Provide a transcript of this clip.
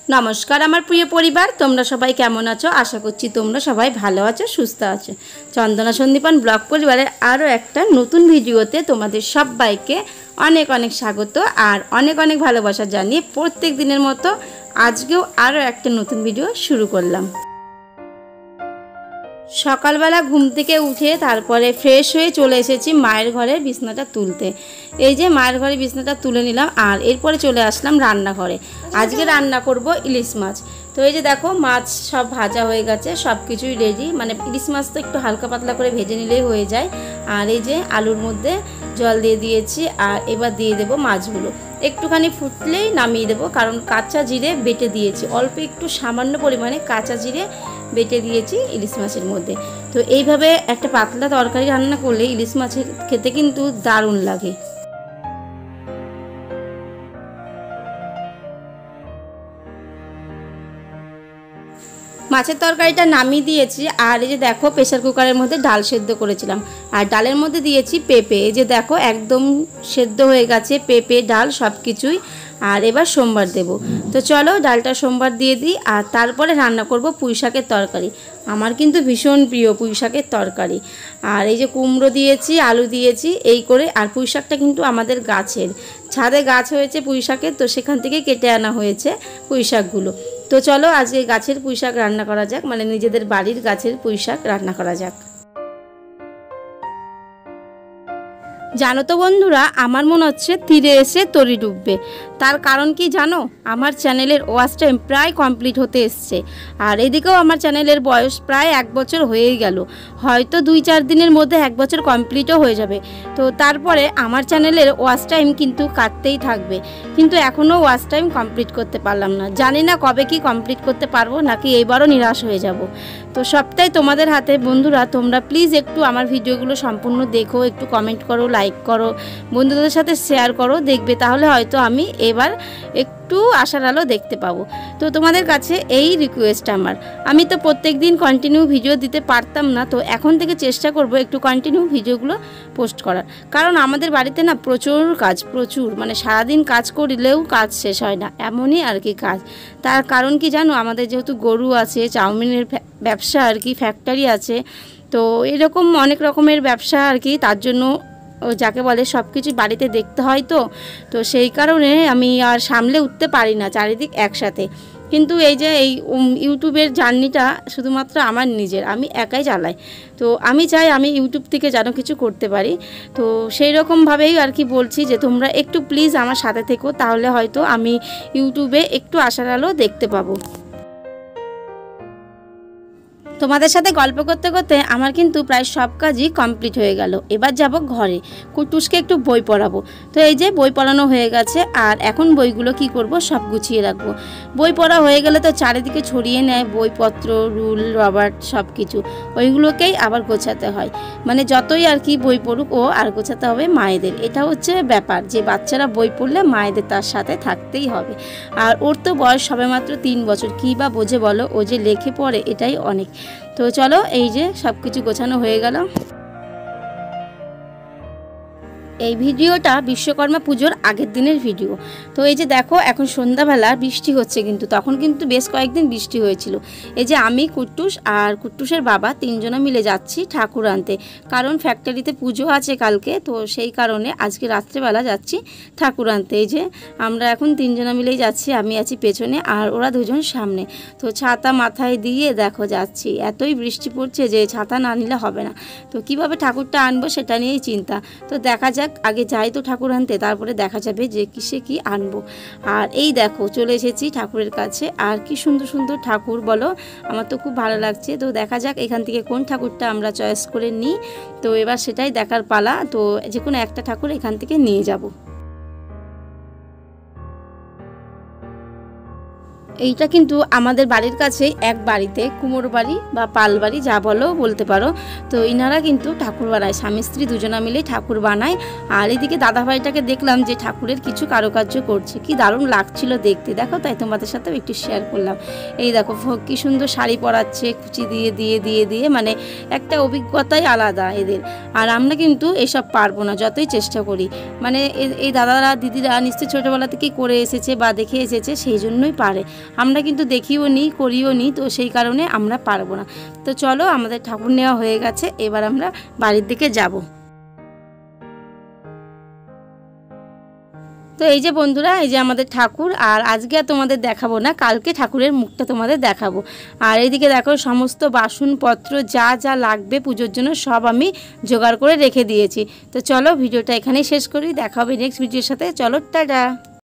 नमस्कार आमार प्रिय परिवार तोमरा सबाई केमन आछो आशा करछि तोमरा सबाई भालो आछो सुस्थ आछो। चंदना सन्दीपन ब्लग परिवारेर आरो एकटा नतून भिडियोते तोमादेर सबाइके अनेक अनेक स्वागत और अनेक अनेक भालोबासा जानिये प्रत्येक दिनेर मतो आजकेও आरो एकटा नतून भिडियो शुरू करलाम। सकालबेला घुम थेके उठे तारपरे फ्रेश हये चले एसेछि मायेर घरे बिछनाटा तुलते। এই যে মায়ের ঘরে বিছনাটা তুলে নিলাম আর এরপরে চলে আসলাম রান্নাঘরে। আজকে রান্না করব ইলিশ মাছ। তো এই যে দেখো মাছ সব ভাজা হয়ে গেছে, সব কিছুই রেডি। মানে ইলিশ মাছ তো একটু হালকা পাতলা করে ভেজে নিলেই হয়ে যায়। আর এই যে আলুর মধ্যে জল দিয়ে দিয়েছি আর এবার দিয়ে দেব মাছগুলো। একটুখানি ফুটলেই নামিয়ে দেব, কারণ কাঁচা জিরে বেটে দিয়েছি, অল্প একটু সামান্য পরিমাণে কাঁচা জিরে বেটে দিয়েছি ইলিশ মাছের মধ্যে। তো এইভাবে একটা পাতলা তরকারি রান্না করলে ইলিশ মাছের খেতে কিন্তু দারুণ লাগে। মাছের তরকারিটা নামিয়ে দিয়েছি আর এই যে দেখো প্রেসার কুকারের মধ্যে ডাল সেদ্ধ করেছিলাম আর ডালের মধ্যে দিয়েছি পেঁপে। এই যে দেখো একদম সেদ্ধ হয়ে গেছে পেঁপে ডাল সব কিছুই। আর এবার সোমবার দেব। তো চলো ডালটা সোমবার দিয়ে দিই আর তারপরে রান্না করব পুঁই শাকের তরকারি। আমার কিন্তু ভীষণ প্রিয় পুঁই শাকের তরকারি। আর এই যে কুমড়ো দিয়েছি, আলু দিয়েছি এই করে। আর পুঁই শাকটা কিন্তু আমাদের গাছের, ছাদে গাছ হয়েছে পুঁই শাকের, তো সেখান থেকে কেটে আনা হয়েছে পুঁই শাকগুলো। তো চলো আজকে গাছের পুঁই শাক রান্না করা যাক, মানে নিজেদের বাড়ির গাছের পুঁই শাক রান্না করা যাক। জানো তো বন্ধুরা, আমার মনে হচ্ছে তীরে এসে তরি ডুববে। তার কারণ কি জানো, আমার চ্যানেলের ওয়াচ টাইম প্রায় কমপ্লিট হতে এসছে আর এদিকেও আমার চ্যানেলের বয়স প্রায় 1 বছর হয়েই গেল। হয়তো 2-4 দিনের মধ্যে 1 বছর কমপ্লিটও হয়ে যাবে। তো তারপরে আমার চ্যানেলের ওয়াচ টাইম কিন্তু কাটতেই থাকবে, কিন্তু এখনও ওয়াচ টাইম কমপ্লিট করতে পারলাম না। জানি না কবে কি কমপ্লিট করতে পারবো, নাকি এইবারও নিরাশ হয়ে যাব। তো সবটাই তোমাদের হাতে বন্ধুরা। তোমরা প্লিজ একটু আমার ভিডিওগুলো সম্পূর্ণ দেখো, একটু কমেন্ট করো, লাইক করো, বন্ধুদের সাথে শেয়ার করো, দেখবে তাহলে হয়তো আমি এবার একটু আশার আলো দেখতে পাবো। তো তোমাদের কাছে এই রিকোয়েস্ট আমার। আমি তো প্রত্যেক দিন কন্টিনিউ ভিডিও দিতে পারতাম না, তো এখন থেকে চেষ্টা করব একটু কন্টিনিউ ভিডিওগুলো পোস্ট করার। কারণ আমাদের বাড়িতে না প্রচুর কাজ, প্রচুর, মানে সারাদিন কাজ করলেও কাজ শেষ হয় না, এমনই আর কি কাজ। তার কারণ কি জানো, আমাদের যেহেতু গরু আছে, চাউমিনের ব্যবসা আর কি, ফ্যাক্টরি আছে, তো এরকম অনেক রকমের ব্যবসা আর কি, তার জন্য যাকে বলে সব কিছু বাড়িতে দেখতে হয়। তো সেই কারণে আমি আর সামলে উঠতে পারি না চারিদিক একসাথে। কিন্তু এই যে এই ইউটিউবের জার্নিটা শুধুমাত্র আমার নিজের, আমি একাই চালাই। তো আমি চাই আমি ইউটিউব থেকে যেন কিছু করতে পারি। তো সেই রকমভাবেই আর কি বলছি যে তোমরা একটু প্লিজ আমার সাথে থেকো, তাহলে হয়তো আমি ইউটিউবে একটু আশার আলো দেখতে পাবো। তোমাদের সাথে গল্প করতে করতে আমার কিন্তু প্রায় সব কাজই কমপ্লিট হয়ে গেল। এবার যাব ঘরে, কুটুসকে একটু বই পড়াবো। তো এই যে বই পড়ানো হয়ে গেছে আর এখন বইগুলো কি করব, সব গুছিয়ে রাখবো। বই পড়া হয়ে গেলে তো চারিদিকে ছড়িয়ে নেয় বইপত্র, রুল, রবার সব কিছু, ওইগুলোকেই আবার গোছাতে হয়। মানে যতই আর কি বই পড়ুক ও আর গোছাতে হবে মায়েদের। এটা হচ্ছে ব্যাপার যে বাচ্চারা বই পড়লে মায়েদের তার সাথে থাকতেই হবে। আর ওর তো বয়স সবেমাত্র 3 বছর, কী বা বোঝে বলো, ও যে লেখে পড়ে এটাই অনেক। তো চলো এই যে সব কিছু গোছানো হয়ে গেল। এই ভিডিওটা বিশ্বকর্মা পুজোর আগের দিনের ভিডিও। তো এই যে দেখো এখন সন্ধ্যাবেলা বৃষ্টি হচ্ছে, কিন্তু তখন কিন্তু বেশ কয়েকদিন বৃষ্টি হয়েছিল। এই যে আমি, কুট্টুস আর কুট্টুসের বাবা 3 জনে মিলে যাচ্ছি ঠাকুর আনতে, কারণ ফ্যাক্টরিতে পুজো আছে কালকে। তো সেই কারণে আজকে রাত্রেবেলা যাচ্ছি ঠাকুর আনতে। এই যে আমরা এখন 3 জনে মিলেই যাচ্ছি, আমি আছি পেছনে আর ওরা 2 জন সামনে। তো ছাতা মাথায় দিয়ে দেখো যাচ্ছি, এতই বৃষ্টি পড়ছে যে ছাতা না নিলে হবে না। তো কিভাবে ঠাকুরটা আনবো সেটা নিয়েই চিন্তা। তো দেখা যাক, আগে যাই তো ঠাকুর আনতে, তারপরে দেখা যাবে যে কিসে কি আনবো। আর এই দেখো চলে এসেছি ঠাকুরের কাছে, আর কি সুন্দর সুন্দর ঠাকুর বলো, আমার তো খুব ভালো লাগছে। তো দেখা যাক এখান থেকে কোন ঠাকুরটা আমরা চয়েস করে নিই। তো এবার সেটাই দেখার পালা। তো যে কোনো একটা ঠাকুর এখান থেকে নিয়ে যাব। এইটা কিন্তু আমাদের বাড়ির কাছেই এক বাড়িতে, কুমোর বাড়ি বা পাল বাড়ি যা বলো বলতে পারো। তো ইনারা কিন্তু ঠাকুর বানায়, স্বামী স্ত্রী দুজনা মিলে ঠাকুর বানায়। আর এদিকে দাদাভাইটাকে দেখলাম যে ঠাকুরের কিছু কারুকার্য করছে, কি দারুণ লাগছিল দেখতে। দেখো তাই তোমাদের সাথেও একটু শেয়ার করলাম। এই দেখো কি সুন্দর শাড়ি পরাচ্ছে, কুচি দিয়ে দিয়ে দিয়ে দিয়ে, মানে একটা অভিজ্ঞতাই আলাদা এদের। আর আমরা কিন্তু এসব পারবো না যতই চেষ্টা করি। মানে এই দাদারা দিদিরা নিশ্চয়ই ছোটোবেলা থেকেই করে এসেছে বা দেখে এসেছে, সেই জন্যই পারে। আমরা কিন্তু দেখিও নি, করিও নি, তো সেই কারণে আমরা পারবো না। তো চলো, আমাদের ঠাকুর নেওয়া হয়ে গেছে, এবার আমরা বাড়ির দিকে যাব। তো এই যে বন্ধুরা, এই যে আমাদের ঠাকুর, আর আজকে আর তোমাদের দেখাবো না, কালকে ঠাকুরের মুখটা তোমাদের দেখাবো। আর এইদিকে দেখো সমস্ত বাসনপত্র যা যা লাগবে পুজোর জন্য সব আমি জোগাড় করে রেখে দিয়েছি। তো চলো ভিডিওটা এখানেই শেষ করি, দেখা হবে নেক্সট ভিডিওর সাথে। চলো, টাটা।